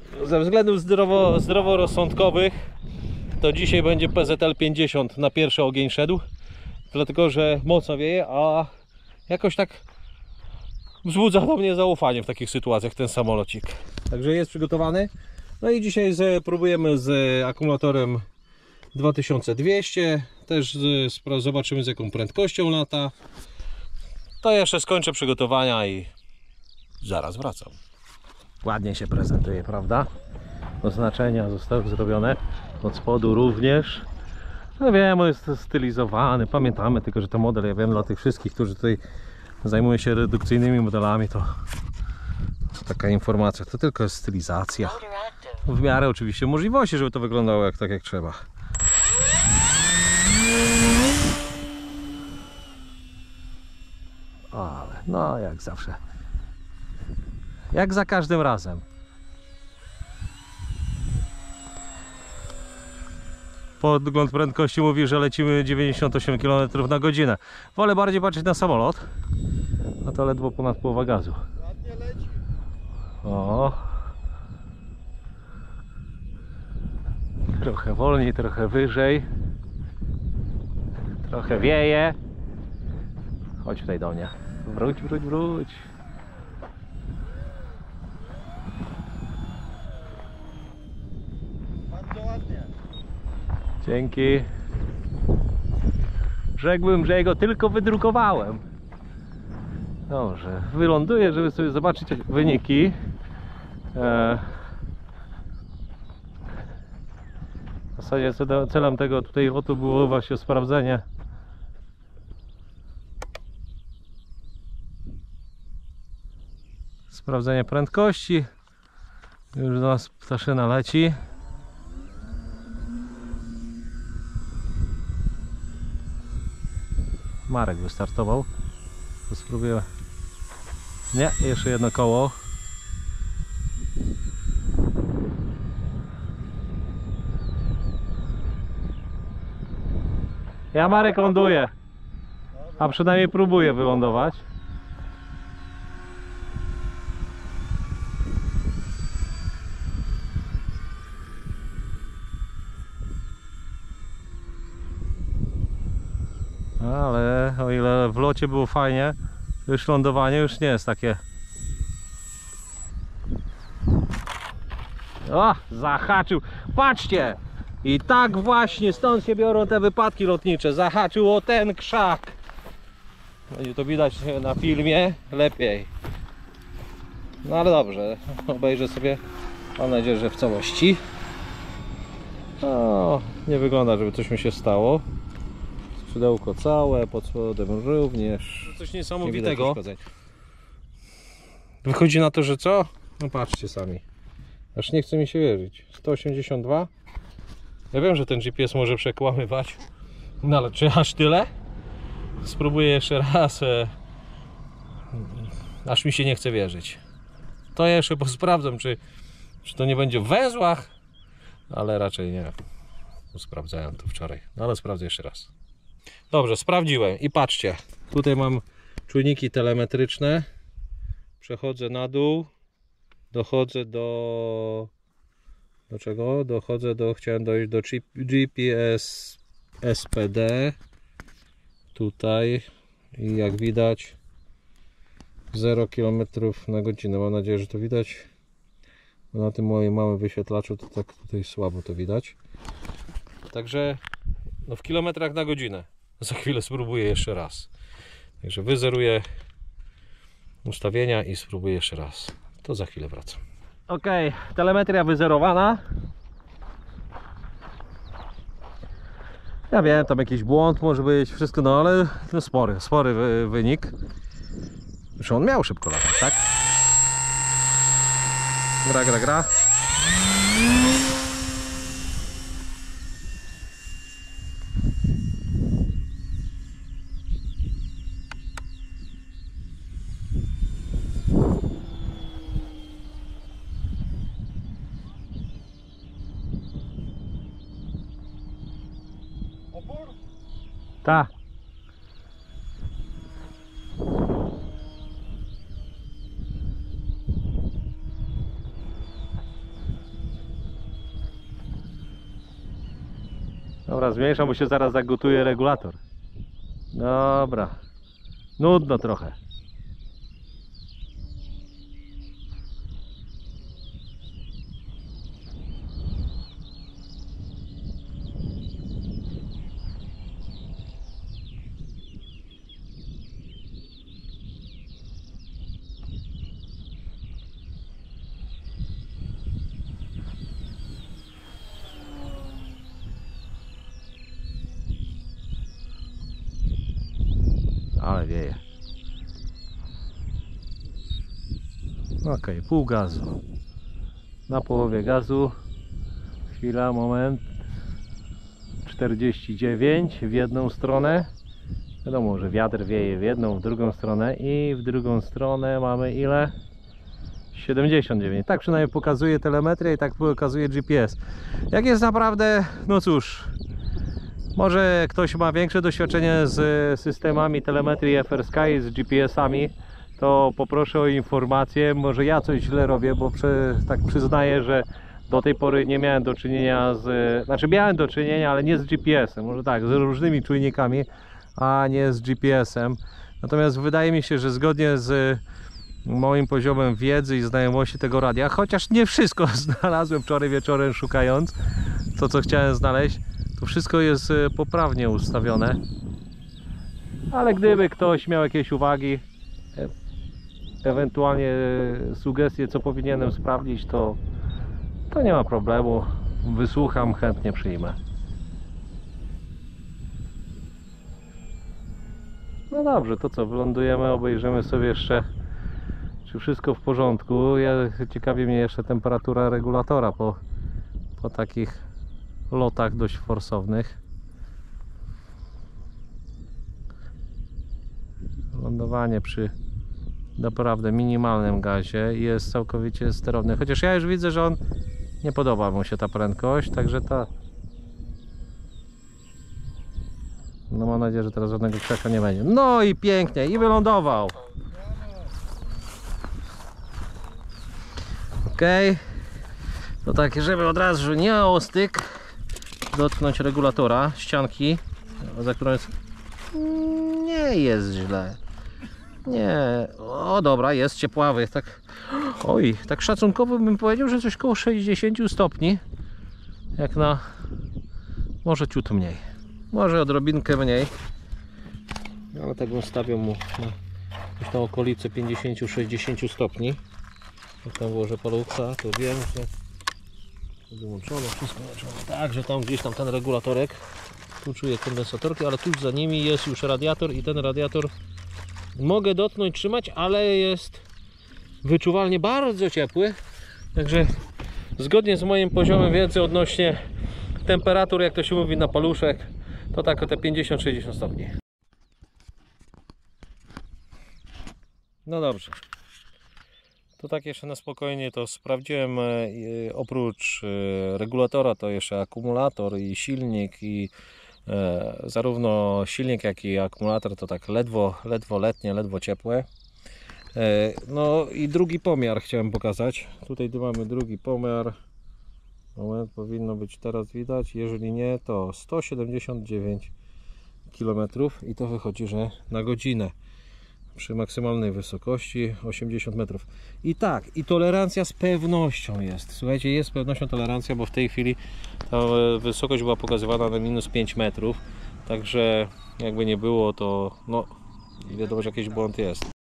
ze względów zdroworozsądkowych to dzisiaj będzie PZL 50 na pierwszy ogień szedł, dlatego że mocno wieje, a jakoś tak wzbudza do mnie zaufanie w takich sytuacjach ten samolocik. Także jest przygotowany. No i dzisiaj próbujemy z akumulatorem 2200, też zobaczymy z jaką prędkością lata. To jeszcze skończę przygotowania i zaraz wracam. Ładnie się prezentuje, prawda? Oznaczenia zostały zrobione od spodu również. No wiem, jest to stylizowany, pamiętamy tylko, że to model, ja wiem, dla tych wszystkich, którzy tutaj zajmują się redukcyjnymi modelami, to taka informacja, to tylko jest stylizacja. W miarę oczywiście możliwości, żeby to wyglądało tak jak trzeba. Ale no jak zawsze. Jak za każdym razem. Podgląd prędkości mówi, że lecimy 98 km na godzinę. Wolę bardziej patrzeć na samolot. A to ledwo ponad połowa gazu. O. Trochę wolniej, trochę wyżej. Trochę wieje. Chodź tutaj do mnie. Wróć, wróć, wróć. Bardzo ładnie. Dzięki. Rzekłbym, że jego tylko wydrukowałem. Dobrze, wyląduję, żeby sobie zobaczyć wyniki. W zasadzie celem tego tutaj lotu było właśnie sprawdzenie prędkości. Już do nas ptaszyna leci. Marek wystartował. To spróbuję. Nie, jeszcze jedno koło. Ja, Marek, ląduję. A przynajmniej próbuję wylądować. Ale o ile w locie było fajnie, to już lądowanie już nie jest takie. O, zahaczył. Patrzcie! I tak właśnie stąd się biorą te wypadki lotnicze. Zahaczył o ten krzak. Będzie to widać na filmie lepiej. No ale dobrze, obejrzę sobie. Mam nadzieję, że w całości. O, nie wygląda, żeby coś mi się stało. Skrzydełko całe, pod spodem również. Coś niesamowitego. Wychodzi na to, że co? No patrzcie sami. Aż nie chce mi się wierzyć. 182. Ja wiem, że ten GPS może przekłamywać. No ale czy aż tyle? Spróbuję jeszcze raz. Aż mi się nie chce wierzyć. To ja jeszcze posprawdzam, czy to nie będzie w węzłach. Ale raczej nie. Sprawdzałem to wczoraj. No ale sprawdzę jeszcze raz. Dobrze, sprawdziłem i patrzcie, tutaj mam czujniki telemetryczne, przechodzę na dół, dochodzę do czego? Chciałem dojść do GPS SPD, tutaj i jak widać 0 km na godzinę, mam nadzieję, że to widać, bo na tym moim małym wyświetlaczu to tak tutaj słabo to widać, także no w kilometrach na godzinę. Za chwilę spróbuję jeszcze raz. Także wyzeruję ustawienia i spróbuję jeszcze raz. To za chwilę wracam. Ok, telemetria wyzerowana. Ja wiem, tam jakiś błąd może być, wszystko, no ale no spory wynik. Już on miał szybko latać, tak? Gra. Tak. Dobra, zmniejszam, bo się zaraz zagotuje regulator. Dobra. Nudno trochę. Ale wieje. Ok, pół gazu. Na połowie gazu. Chwila, moment. 49 w jedną stronę. Wiadomo, że wiatr wieje w jedną, w drugą stronę. I w drugą stronę mamy ile? 79. Tak przynajmniej pokazuje telemetria i tak pokazuje GPS. Jak jest naprawdę, no cóż, może ktoś ma większe doświadczenie z systemami telemetrii FR Sky, z GPS-ami, to poproszę o informację. Może ja coś źle robię, bo tak przyznaję, że do tej pory nie miałem do czynienia znaczy miałem do czynienia, ale nie z GPS-em, może tak, z różnymi czujnikami, a nie z GPS-em. Natomiast wydaje mi się, że zgodnie z moim poziomem wiedzy i znajomości tego radia, chociaż nie wszystko znalazłem wczoraj wieczorem szukając to, co chciałem znaleźć, to wszystko jest poprawnie ustawione. Ale gdyby ktoś miał jakieś uwagi, ewentualnie sugestie, co powinienem sprawdzić, to nie ma problemu. Wysłucham, chętnie przyjmę. No dobrze, to co, wylądujemy, obejrzymy sobie jeszcze, czy wszystko w porządku. Ciekawi mnie jeszcze temperatura regulatora po takich lotach dość forsownych. Lądowanie przy naprawdę minimalnym gazie jest całkowicie sterowny, chociaż ja już widzę, że nie podoba mu się ta prędkość, także no mam nadzieję, że teraz żadnego krzaka nie będzie. No i pięknie, i wylądował. Ok, to tak, żeby od razu nie o styk dotknąć regulatora, ścianki, za którą jest... nie jest źle. Nie, o dobra, jest ciepławy, tak, oj, tak szacunkowo bym powiedział, że coś koło 60 stopni, jak na, może ciut mniej, może odrobinkę mniej, ale tak bym stawiał mu na okolice 50-60 stopni. Jak tam włożę palucha, to wiem, że wyłączone, wszystko wyłączone, tak, że tam gdzieś tam ten regulatorek, tu czuję kondensatorki, ale tuż za nimi jest już radiator i ten radiator mogę dotknąć, trzymać, ale jest wyczuwalnie bardzo ciepły. Także zgodnie z moim poziomem wiedzy odnośnie temperatur, jak to się mówi na paluszek, to tak o te 50-60 stopni. No dobrze. To tak jeszcze na spokojnie to sprawdziłem. Oprócz regulatora to jeszcze akumulator i silnik, i zarówno silnik, jak i akumulator to tak ledwo letnie, ledwo ciepłe. No i drugi pomiar chciałem pokazać. Tutaj mamy drugi pomiar. Moment, powinno być teraz widać. Jeżeli nie, to 179 km i to wychodzi, że na godzinę przy maksymalnej wysokości 80 metrów. I tak, i tolerancja z pewnością jest. Słuchajcie, jest z pewnością tolerancja, bo w tej chwili ta wysokość była pokazywana na minus 5 metrów. Także jakby nie było, to no wiadomo, że jakiś błąd jest.